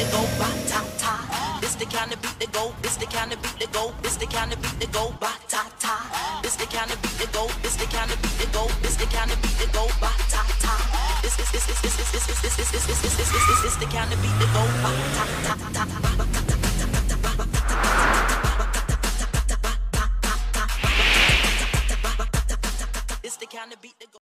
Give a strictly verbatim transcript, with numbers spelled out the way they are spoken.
that go ba ta ta. This the kind of beat that go. This the kind of beat that go. This the kind of beat that go ba ta ta. This the kind of beat that go. This the kind of beat that go. This the kind of beat that go ba ta ta. This this this this this this this this this this this this this this this the kind of beat that go ba ta ta ta ta. It's the kind of beat that